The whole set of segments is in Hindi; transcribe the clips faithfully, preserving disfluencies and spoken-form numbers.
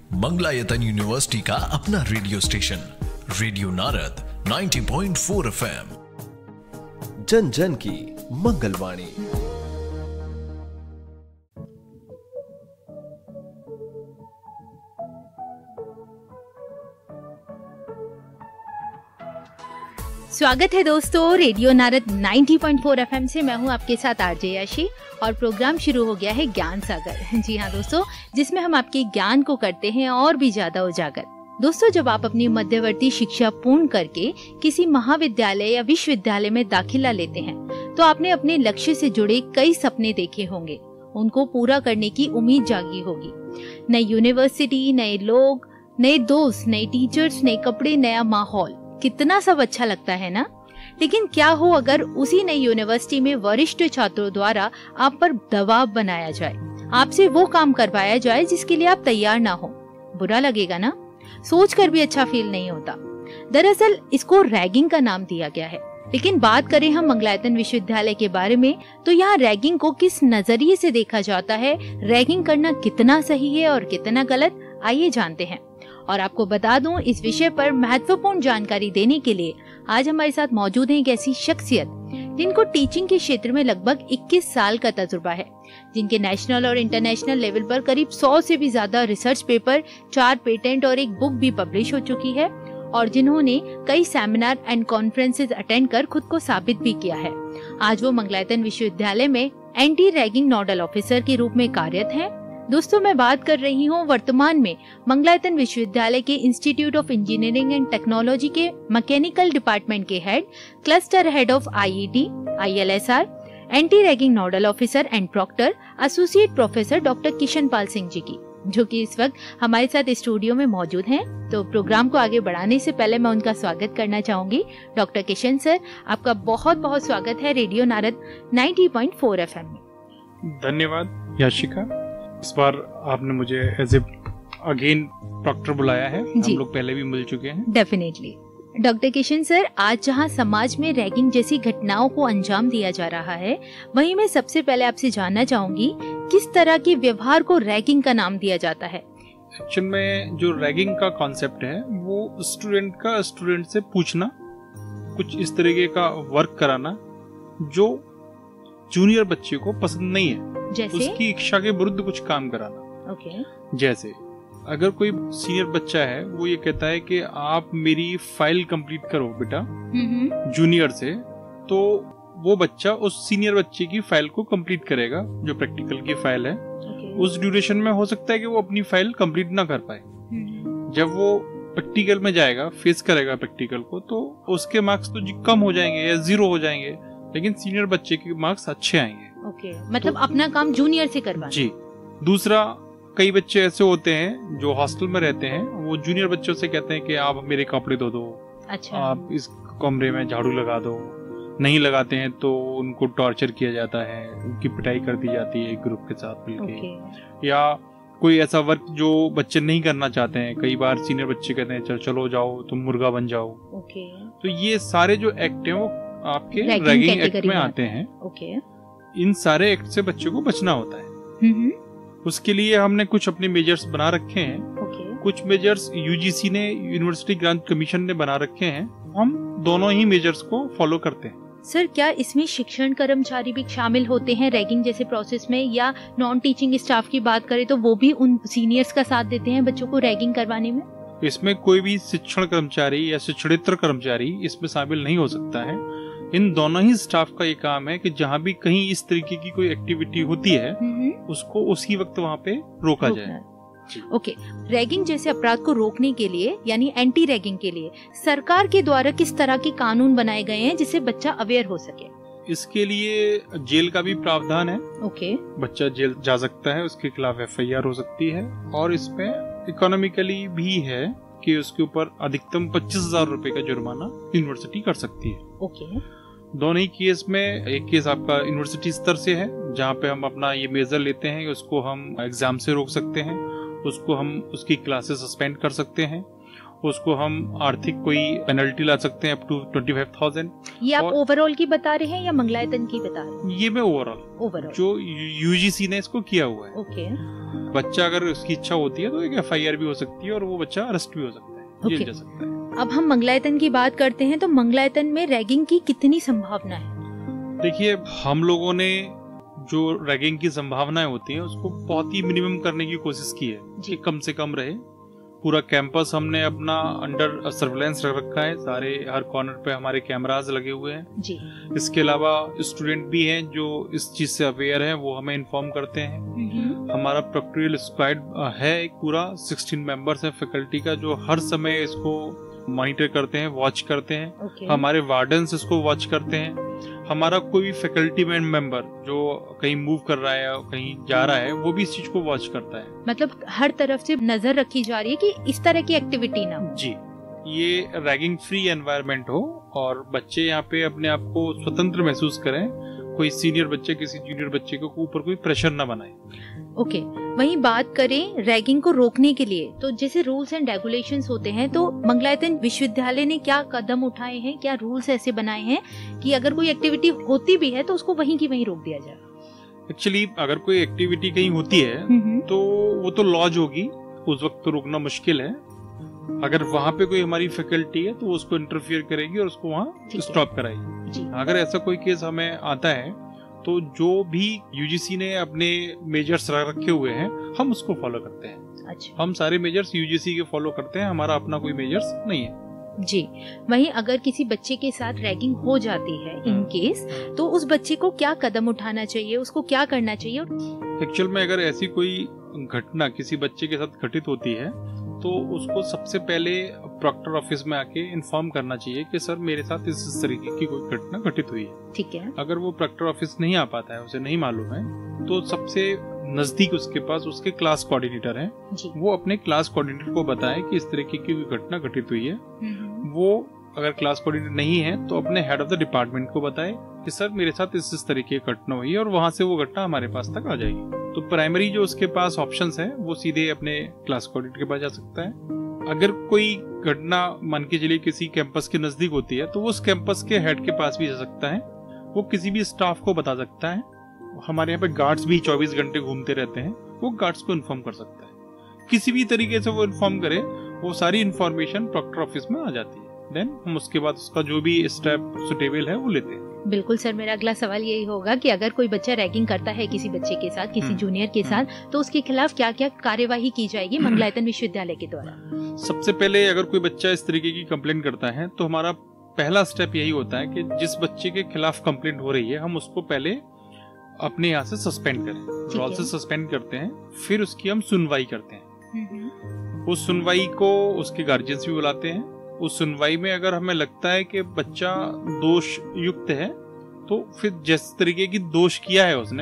मंगलायतन यूनिवर्सिटी का अपना रेडियो स्टेशन रेडियो नारद नब्बे पॉइंट चार एफएम, जन जन की मंगलवाणी। स्वागत है दोस्तों रेडियो नारद नब्बे पॉइंट चार एफएम से। मैं हूं आपके साथ आरजे याशी और प्रोग्राम शुरू हो गया है ज्ञान सागर। जी हाँ दोस्तों, जिसमें हम आपके ज्ञान को करते हैं और भी ज्यादा उजागर। दोस्तों, जब आप अपनी मध्यवर्ती शिक्षा पूर्ण करके किसी महाविद्यालय या विश्वविद्यालय में दाखिला लेते हैं तो आपने अपने लक्ष्य से जुड़े कई सपने देखे होंगे, उनको पूरा करने की उम्मीद जागी होगी। नई यूनिवर्सिटी, नए लोग, नए दोस्त, नए टीचर्स, नए कपड़े, नया माहौल, कितना सब अच्छा लगता है ना। लेकिन क्या हो अगर उसी नई यूनिवर्सिटी में वरिष्ठ छात्रों द्वारा आप पर दबाव बनाया जाए, आपसे वो काम करवाया जाए जिसके लिए आप तैयार ना हो। बुरा लगेगा ना, सोचकर भी अच्छा फील नहीं होता। दरअसल इसको रैगिंग का नाम दिया गया है। लेकिन बात करें हम मंगलायतन विश्वविद्यालय के बारे में तो यहाँ रैगिंग को किस नजरिए से देखा जाता है, रैगिंग करना कितना सही है और कितना गलत, आइए जानते हैं। और आपको बता दूं, इस विषय पर महत्वपूर्ण जानकारी देने के लिए आज हमारे साथ मौजूद है एक ऐसी शख्सियत जिनको टीचिंग के क्षेत्र में लगभग इक्कीस साल का तजुर्बा है, जिनके नेशनल और इंटरनेशनल लेवल पर करीब सौ से भी ज्यादा रिसर्च पेपर, चार पेटेंट और एक बुक भी पब्लिश हो चुकी है, और जिन्होंने कई सेमिनार एंड कॉन्फ्रेंसेज अटेंड कर खुद को साबित भी किया है। आज वो मंगलायतन विश्वविद्यालय में एंटी रैगिंग नोडल ऑफिसर के रूप में कार्यरत हैं। दोस्तों, मैं बात कर रही हूँ वर्तमान में मंगलायतन विश्वविद्यालय के institute of engineering and technology के मैकेनिकल डिपार्टमेंट के head, cluster head of IET, ILSR, anti ragging nodal officer and proctor, associate professor doctor Kishan Pal Singh ji की, जो कि इस वक्त हमारे साथ स्टूडियो में मौजूद हैं। तो प्रोग्राम को आगे बढ़ाने से पहले मैं उनका स्वागत करना चाहूंगी। डॉक्टर किशन सर, आपका बहुत बहुत स्वागत है रेडियो नारद नब्बे पॉइंट चार एफएम में। धन्यवाद याशिका, इस बार आपने मुझे एज ए अगेन प्रॉक्टर बुलाया है। हम लोग पहले भी मिल चुके हैं। डेफिनेटली। डॉक्टर किशन सर, आज जहां समाज में रैगिंग जैसी घटनाओं को अंजाम दिया जा रहा है, वहीं मैं सबसे पहले आपसे जानना चाहूंगी किस तरह के व्यवहार को रैगिंग का नाम दिया जाता है। एक्चुअल में जो रैगिंग का कॉन्सेप्ट है वो स्टूडेंट का स्टूडेंट से पूछना, कुछ इस तरीके का वर्क कराना जो जूनियर बच्चे को पसंद नहीं है, जैसे उसकी इच्छा के विरुद्ध कुछ काम कराना। ओके। जैसे अगर कोई सीनियर बच्चा है, वो ये कहता है कि आप मेरी फाइल कंप्लीट करो बेटा जूनियर से, तो वो बच्चा उस सीनियर बच्चे की फाइल को कंप्लीट करेगा, जो प्रैक्टिकल की फाइल है। okay. उस ड्यूरेशन में हो सकता है कि वो अपनी फाइल कंप्लीट ना कर पाए। जब वो प्रैक्टिकल में जाएगा, फेस करेगा प्रैक्टिकल को, तो उसके मार्क्स तो कम हो जाएंगे या जीरो हो जाएंगे, लेकिन सीनियर बच्चे के मार्क्स अच्छे आएंगे। ओके, मतलब तो, अपना काम जूनियर से करवाना। जी। दूसरा, कई बच्चे ऐसे होते हैं जो हॉस्टल में रहते हैं, वो जूनियर बच्चों से कहते हैं कि आप मेरे कपड़े धो दो, अच्छा, आप इस कमरे में झाड़ू लगा दो। नहीं लगाते हैं तो उनको टॉर्चर किया जाता है, उनकी पिटाई कर दी जाती है एक ग्रुप के साथ मिलकर। या कोई ऐसा वर्क जो बच्चे नहीं करना चाहते हैं, कई बार सीनियर बच्चे कहते हैं चलो चलो जाओ तुम मुर्गा बन जाओ। ओके। तो ये सारे जो एक्ट हैं वो आपके रैगिंग एक्ट में आते हैं। ओके। इन सारे एक्ट से बच्चे को बचना होता है। उसके लिए हमने कुछ अपने मेजर्स बना रखे हैं। okay. कुछ मेजर्स यूजीसी ने, यूनिवर्सिटी ग्रांट कमीशन ने बना रखे हैं। हम दोनों ही मेजर्स को फॉलो करते हैं। सर, क्या इसमें शिक्षण कर्मचारी भी शामिल होते हैं रैगिंग जैसे प्रोसेस में, या नॉन टीचिंग स्टाफ की बात करें तो वो भी उन सीनियर्स का साथ देते हैं बच्चों को रैगिंग करवाने में? इसमें कोई भी शिक्षण कर्मचारी या शिक्षणेतर कर्मचारी इसमें शामिल नहीं हो सकता है। इन दोनों ही स्टाफ का ये काम है कि जहाँ भी कहीं इस तरीके की कोई एक्टिविटी होती है उसको उसी वक्त वहाँ पे रोका जाए। ओके। रैगिंग जैसे अपराध को रोकने के लिए, यानी एंटी रैगिंग के लिए सरकार के द्वारा किस तरह के कानून बनाए गए हैं जिससे बच्चा अवेयर हो सके? इसके लिए जेल का भी प्रावधान है। ओके। बच्चा जेल जा सकता है, उसके खिलाफ एफ आई आर हो सकती है, और इसमें इकोनॉमिकली भी है कि उसके ऊपर अधिकतम पच्चीस हजार रूपए का जुर्माना यूनिवर्सिटी कर सकती है। ओके। दोनों ही केस में, एक केस आपका यूनिवर्सिटी स्तर से है जहाँ पे हम अपना ये मेजर लेते हैं, उसको हम एग्जाम से रोक सकते हैं, उसको हम उसकी क्लासेस सस्पेंड कर सकते हैं, उसको हम आर्थिक कोई पेनल्टी ला सकते हैं up to twenty five thousand. ये आप ओवरऑल की बता रहे हैं या मंगलायतन की बता रहे हैं? ये मैं ओवरऑल ओवरऑल जो यूजीसी ने इसको किया हुआ है। ओके। बच्चा अगर उसकी इच्छा होती है तो एक एफ आई आर भी हो सकती है और वो बच्चा अरेस्ट भी हो सकता है, जेल जा सकता है। अब हम मंगलायतन की बात करते हैं, तो मंगलायतन में रैगिंग की कितनी संभावना है? देखिए, हम लोगों ने जो रैगिंग की संभावनाएं होती हैं उसको बहुत ही मिनिमम करने की कोशिश की है कि कम से कम रहे। पूरा कैंपस हमने अपना अंडर सर्विलेंस रख रखा है, सारे हर कॉर्नर पे हमारे कैमरास लगे हुए हैं जी। इसके अलावा स्टूडेंट भी हैं जो इस चीज से अवेयर हैं, वो हमें इन्फॉर्म करते हैं। हमारा प्रोक्टोरियल स्क्वाड है एक पूरा सोलह मेंबर्स है फैकल्टी का, जो हर समय इसको मॉनिटर करते हैं, वॉच करते हैं। okay. हमारे वार्डन्स इसको वॉच करते हैं। हमारा कोई भी फैकल्टी मेंबर जो कहीं मूव कर रहा है, कहीं जा रहा है, वो भी इस चीज को वॉच करता है। मतलब हर तरफ से नजर रखी जा रही है कि इस तरह की एक्टिविटी ना हो। जी, ये रैगिंग फ्री एनवायरनमेंट हो और बच्चे यहाँ पे अपने आप को स्वतंत्र महसूस करें। कोई सीनियर बच्चे किसी जूनियर बच्चे को ऊपर कोई प्रेशर ना बनाए। Okay okay. वहीं बात करें रैगिंग को रोकने के लिए, तो जैसे रूल्स एंड रेगुलेशंस होते हैं, तो मंगलायतन विश्वविद्यालय ने क्या कदम उठाए हैं, क्या रूल्स ऐसे बनाए हैं कि अगर कोई एक्टिविटी होती भी है तो उसको वहीं की वहीं रोक दिया जाए? एक्चुअली अगर कोई एक्टिविटी कहीं होती है तो वो तो लॉज होगी, उस वक्त तो रोकना मुश्किल है। अगर वहाँ पे कोई हमारी फैकल्टी है तो उसको इंटरफियर करेगी और उसको वहाँ स्टॉप कराएगी। अगर ऐसा कोई केस हमें आता है तो जो भी यूजीसी ने अपने मेजर्स रखे हुए हैं हम उसको फॉलो करते हैं। अच्छा। हम सारे मेजर्स यूजीसी के फॉलो करते हैं, हमारा अपना कोई मेजर्स नहीं है जी। वहीं अगर किसी बच्चे के साथ रैगिंग हो जाती है इन केस, तो उस बच्चे को क्या कदम उठाना चाहिए, उसको क्या करना चाहिए? एक्चुअल में अगर ऐसी कोई घटना किसी बच्चे के साथ घटित होती है तो उसको सबसे पहले प्रॉक्टर ऑफिस में आके इन्फॉर्म करना चाहिए कि सर मेरे साथ इस तरीके की कोई घटना घटित हुई है। ठीक है। अगर वो प्रॉक्टर ऑफिस नहीं आ पाता है, उसे नहीं मालूम है, तो सबसे नजदीक उसके पास उसके क्लास कोऑर्डिनेटर हैं, वो अपने क्लास कोऑर्डिनेटर को बताएं कि इस तरीके की कोई घटना घटित हुई है। वो अगर क्लास कोऑर्डिनेटर नहीं है तो अपने हेड ऑफ द डिपार्टमेंट को बताए कि सर मेरे साथ इस इस तरीके की घटना हुई है, और वहां से वो घटना हमारे पास तक आ जाएगी। तो प्राइमरी जो उसके पास ऑप्शंस है वो सीधे अपने क्लास कोऑर्डिनेटर के पास जा सकता है। अगर कोई घटना मान के चलिए किसी कैंपस के नजदीक होती है तो वो उस कैंपस के हेड के पास भी जा सकता है, वो किसी भी स्टाफ को बता सकता है। हमारे यहाँ पे गार्ड्स भी चौबीस घंटे घूमते रहते हैं, वो गार्ड्स को इन्फॉर्म कर सकता है। किसी भी तरीके से वो इन्फॉर्म करे, वो सारी इन्फॉर्मेशन प्रॉक्टर ऑफिस में आ जाती है। देन हम उसके बाद उसका जो भी स्टेप सुटेबल है वो लेते हैं। बिल्कुल सर, मेरा अगला सवाल यही होगा कि अगर कोई बच्चा रैगिंग करता है किसी बच्चे के साथ, किसी जूनियर के साथ, तो उसके खिलाफ क्या क्या कार्यवाही की जाएगी मंगलायतन विश्वविद्यालय के द्वारा? सबसे पहले अगर कोई बच्चा इस तरीके की कंप्लेंट करता है तो हमारा पहला स्टेप यही होता है कि जिस बच्चे के खिलाफ कंप्लेंट हो रही है हम उसको पहले अपने यहाँ से सस्पेंड करें, रोल से सस्पेंड करते हैं। फिर उसकी हम सुनवाई करते हैं। उस सुनवाई को उसके गार्जियंस भी बुलाते हैं। उस सुनवाई में अगर हमें लगता है कि बच्चा दोष युक्त है तो फिर जिस तरीके की दोष किया है उसने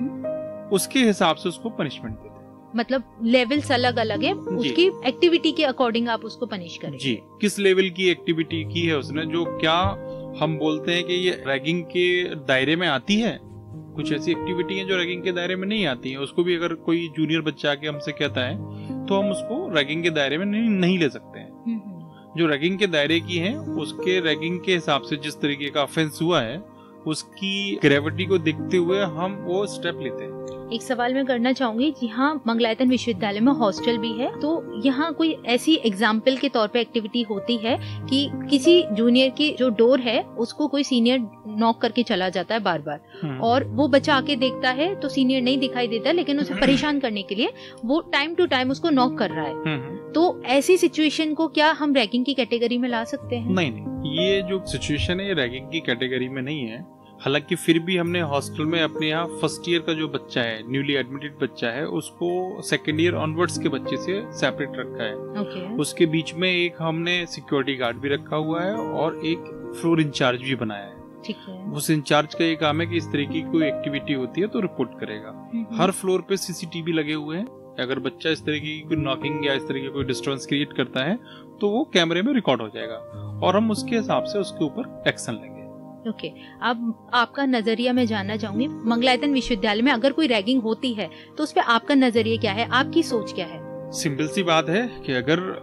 उसके हिसाब से उसको पनिशमेंट देते हैं। मतलब लेवल्स अलग अलग है, उसकी एक्टिविटी के अकॉर्डिंग आप उसको पनिश करें जी। किस लेवल की एक्टिविटी की है उसने, जो क्या हम बोलते हैं कि ये रैगिंग के दायरे में आती है। कुछ ऐसी एक्टिविटी है जो रैगिंग के दायरे में नहीं आती है, उसको भी अगर कोई जूनियर बच्चा आके हमसे कहता है तो हम उसको रैगिंग के दायरे में नहीं, नहीं ले सकते हैं। जो रैगिंग के दायरे की है उसके रैगिंग के हिसाब से जिस तरीके का ऑफेंस हुआ है उसकी ग्रेविटी को देखते हुए हम वो स्टेप लेते हैं। एक सवाल मैं करना चाहूंगी, यहाँ मंगलायतन विश्वविद्यालय में हॉस्टल भी है, तो यहाँ कोई ऐसी एग्जाम्पल के तौर पे एक्टिविटी होती है कि किसी जूनियर की जो डोर है उसको कोई सीनियर नॉक करके चला जाता है बार बार, और वो बच्चा आके देखता है तो सीनियर नहीं दिखाई देता, लेकिन उसे परेशान करने के लिए वो टाइम टू टाइम उसको नॉक कर रहा है, तो ऐसी सिचुएशन को क्या हम रैगिंग की कैटेगरी में ला सकते हैं? नहीं नहीं, ये जो सिचुएशन है ये रैगिंग की कैटेगरी में नहीं है। हालांकि फिर भी हमने हॉस्टल में अपने यहाँ फर्स्ट ईयर का जो बच्चा है, न्यूली एडमिटेड बच्चा है, उसको सेकेंड ईयर ऑनवर्ड्स के बच्चे से सेपरेट रखा है। okay. उसके बीच में एक हमने सिक्योरिटी गार्ड भी रखा हुआ है और एक फ्लोर इंचार्ज भी बनाया है। ठीक है। उस इंचार्ज का ये काम है कि इस तरीके की कोई एक्टिविटी होती है तो रिपोर्ट करेगा। हर फ्लोर पे सीसीटीवी लगे हुए हैं, अगर बच्चा इस तरीके की नॉकिंग या इस तरीके कोई डिस्टर्बेंस क्रिएट करता है तो वो कैमरे में रिकॉर्ड हो जाएगा और हम उसके हिसाब से उसके ऊपर एक्शन लेंगे। Okay okay. अब आपका नजरिया मैं जानना चाहूंगी, मंगलायतन विश्वविद्यालय में अगर कोई रैगिंग होती है तो उस पर आपका नजरिया क्या है, आपकी सोच क्या है? सिंपल सी बात है कि अगर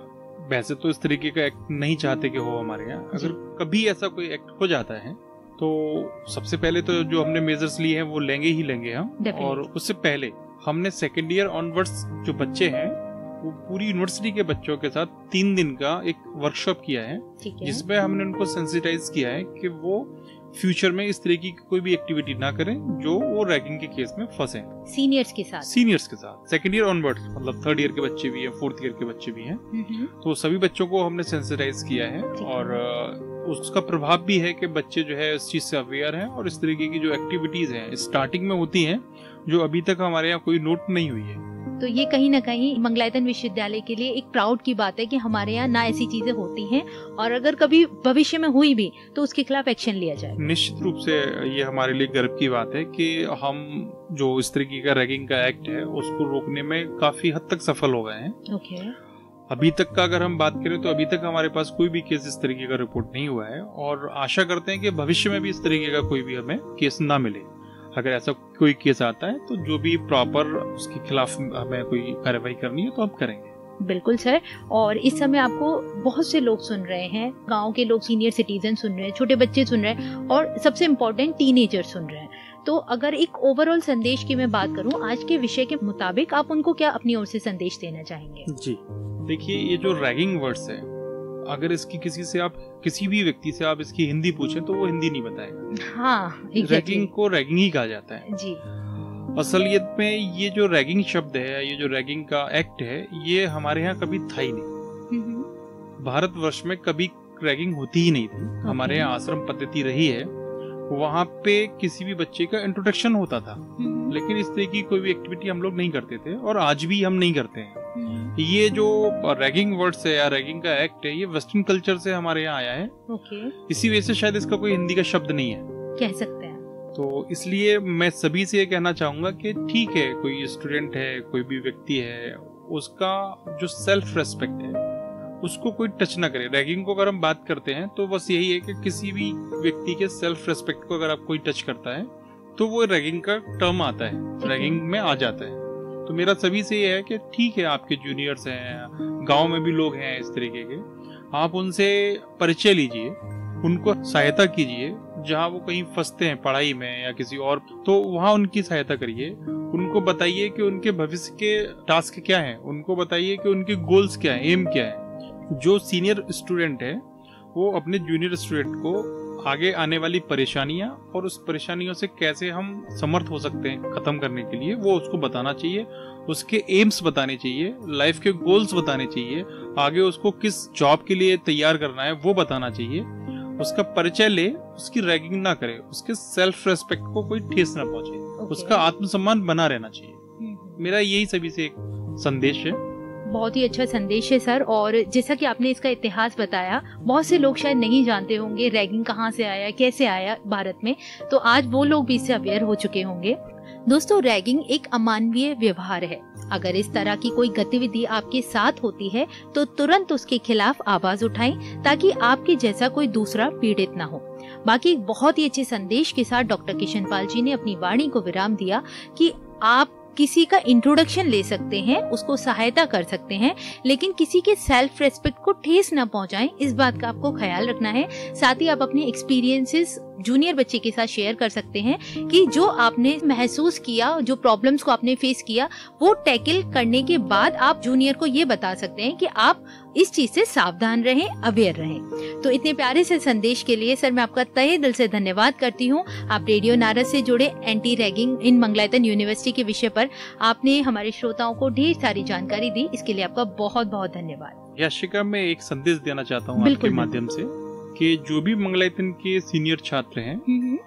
वैसे तो इस तरीके का एक्ट नहीं चाहते कि हो हमारे यहाँ। अगर कभी ऐसा कोई एक्ट हो जाता है तो सबसे पहले तो जो हमने मेजर्स लिए हैं वो लेंगे ही लेंगे हम। और उससे पहले हमने सेकेंड ईयर ऑनवर्ड्स जो बच्चे हैं वो पूरी यूनिवर्सिटी के बच्चों के साथ तीन दिन का एक वर्कशॉप किया है, जिसमें हमने उनको सेंसिटाइज किया है कि वो फ्यूचर में इस तरीके की कोई भी एक्टिविटी ना करें जो वो रैगिंग के केस में फंसे। सीनियर्स के साथ सीनियर्स के साथ सेकेंड ईयर ऑनवर्ड, मतलब थर्ड ईयर के बच्चे भी हैं, फोर्थ ईयर के बच्चे भी हैं, तो सभी बच्चों को हमने सेंसिटाइज किया है। और उसका प्रभाव भी है कि बच्चे जो है इस चीज से अवेयर हैं और इस तरीके की जो एक्टिविटीज हैं स्टार्टिंग में होती हैं जो अभी तक हमारे यहाँ कोई नोट नहीं हुई है। तो ये कहीं ना कहीं मंगलायतन विश्वविद्यालय के लिए एक प्राउड की बात है कि हमारे यहाँ ना ऐसी चीजें होती हैं, और अगर कभी भविष्य में हुई भी तो उसके खिलाफ एक्शन लिया जाए। निश्चित रूप से ये हमारे लिए गर्व की बात है कि हम जो इस तरीके का रैगिंग का एक्ट है उसको रोकने में काफी हद तक सफल हो गए हैं। ओके। अभी तक का अगर हम बात करें तो अभी तक हमारे पास कोई भी केस इस तरीके का रिपोर्ट नहीं हुआ है, और आशा करते हैं कि भविष्य में भी इस तरीके का कोई भी हमें केस ना मिले। अगर ऐसा कोई केस आता है तो जो भी प्रॉपर उसके खिलाफ हमें कोई कार्रवाई करनी है तो हम करेंगे। बिल्कुल सर। और इस समय आपको बहुत से लोग सुन रहे हैं, गांव के लोग, सीनियर सिटीजन सुन रहे हैं, छोटे बच्चे सुन रहे हैं, और सबसे इम्पोर्टेंट टीनेजर सुन रहे हैं। तो अगर एक ओवरऑल संदेश की मैं बात करूं आज के विषय के मुताबिक, आप उनको क्या अपनी ओर से संदेश देना चाहेंगे? जी देखिए, ये जो रैगिंग वर्ड्स है, अगर इसकी किसी से आप किसी भी व्यक्ति से आप इसकी हिंदी पूछें तो वो हिंदी नहीं बताएगा। हाँ, रैगिंग को रैगिंग ही कहा जाता है जी। असलियत में ये जो रैगिंग शब्द है, ये जो रैगिंग का एक्ट है, ये हमारे यहाँ कभी था ही नहीं। भारतवर्ष में कभी रैगिंग होती ही नहीं थी। हमारे यहाँ आश्रम पद्धति रही है, वहाँ पे किसी भी बच्चे का इंट्रोडक्शन होता था, लेकिन इस तरह की कोई भी एक्टिविटी हम लोग नहीं करते थे, और आज भी हम नहीं करते हैं। ये जो रैगिंग वर्ड्स है या रैगिंग का एक्ट है, ये वेस्टर्न कल्चर से हमारे यहाँ आया है। ओके। इसी वजह से शायद इसका कोई हिंदी का शब्द नहीं है, कह सकते हैं। तो इसलिए मैं सभी से ये कहना चाहूंगा कि ठीक है, कोई स्टूडेंट है, कोई भी व्यक्ति है, उसका जो सेल्फ रेस्पेक्ट है उसको कोई टच ना करे। रैगिंग को अगर हम बात करते हैं तो बस यही है कि किसी भी व्यक्ति के सेल्फ रेस्पेक्ट को अगर आप कोई टच करता है तो वो रैगिंग का टर्म आता है, रैगिंग में आ जाता है। तो मेरा सभी से ये है कि ठीक है, आपके जूनियर्स हैं, गांव में भी लोग हैं इस तरीके के, आप उनसे परिचय लीजिए, उनको सहायता कीजिए। जहाँ वो कहीं फंसते हैं पढ़ाई में या किसी और, तो वहाँ उनकी सहायता करिए। उनको बताइए कि उनके भविष्य के टास्क क्या हैं, उनको बताइए कि उनके गोल्स क्या हैं, एम क्या है। जो सीनियर स्टूडेंट है वो अपने जूनियर स्टूडेंट को आगे आने वाली परेशानियां और उस परेशानियों से कैसे हम समर्थ हो सकते हैं खत्म करने के लिए, वो उसको बताना चाहिए। उसके एम्स बताने चाहिए, लाइफ के गोल्स बताने चाहिए, आगे उसको किस जॉब के लिए तैयार करना है वो बताना चाहिए। उसका परिचय ले, उसकी रैगिंग ना करे, उसके सेल्फ रेस्पेक्ट को कोई ठेस ना पहुंचे, okay. उसका आत्मसम्मान बना रहना चाहिए। मेरा यही सभी से एक संदेश है। बहुत ही अच्छा संदेश है सर। और जैसा कि आपने इसका इतिहास बताया, बहुत से लोग शायद नहीं जानते होंगे रैगिंग कहाँ से आया, कैसे आया भारत में, तो आज वो लोग भी इससे अवेयर हो चुके होंगे। दोस्तों, रैगिंग एक अमानवीय व्यवहार है। अगर इस तरह की कोई गतिविधि आपके साथ होती है तो तुरंत उसके खिलाफ आवाज उठाएं, ताकि आपके जैसा कोई दूसरा पीड़ित ना हो। बाकी एक बहुत ही अच्छे संदेश के साथ डॉक्टर किशन पाल जी ने अपनी वाणी को विराम दिया कि आप किसी का इंट्रोडक्शन ले सकते हैं, उसको सहायता कर सकते हैं, लेकिन किसी के सेल्फ रेस्पेक्ट को ठेस न पहुंचाएं, इस बात का आपको ख्याल रखना है। साथ ही आप अपने एक्सपीरियंसेस जूनियर बच्चे के साथ शेयर कर सकते हैं कि जो आपने महसूस किया, जो प्रॉब्लम्स को आपने फेस किया, वो टैकल करने के बाद आप जूनियर को ये बता सकते हैं कि आप इस चीज से सावधान रहें, अवेयर रहें। तो इतने प्यारे से संदेश के लिए सर मैं आपका तहे दिल से धन्यवाद करती हूँ। आप रेडियो नारद से जुड़े anti ragging in Mangalayatan university के विषय पर आपने हमारे श्रोताओं को ढेर सारी जानकारी दी, इसके लिए आपका बहुत बहुत धन्यवाद। याशिका, मैं एक संदेश देना चाहता हूँ आपके माध्यम से कि जो भी मंगलायतन के सीनियर छात्र हैं,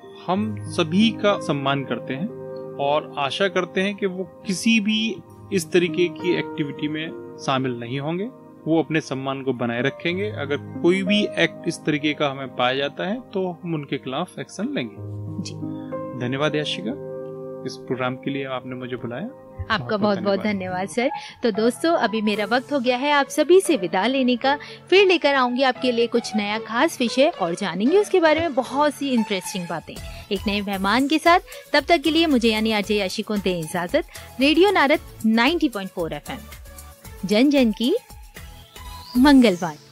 हम सभी का सम्मान करते हैं और आशा करते हैं कि वो किसी भी इस तरीके की एक्टिविटी में शामिल नहीं होंगे। वो अपने सम्मान को बनाए रखेंगे। अगर कोई भी एक्ट इस तरीके का हमें पाया जाता है तो हम उनके खिलाफ एक्शन लेंगे। जी धन्यवाद याशिका, इस प्रोग्राम के लिए आपने मुझे बुलाया। आपका बहुत बहुत धन्यवाद सर। तो दोस्तों, अभी मेरा वक्त हो गया है आप सभी से विदा लेने का। फिर लेकर आऊंगी आपके लिए कुछ नया खास विषय और जानेंगे उसके बारे में बहुत सी इंटरेस्टिंग बातें एक नए मेहमान के साथ। तब तक के लिए मुझे यानी आरजे याशी को दें इजाजत। Radio Narad ninety point four FM, जन जन की मंगलवार।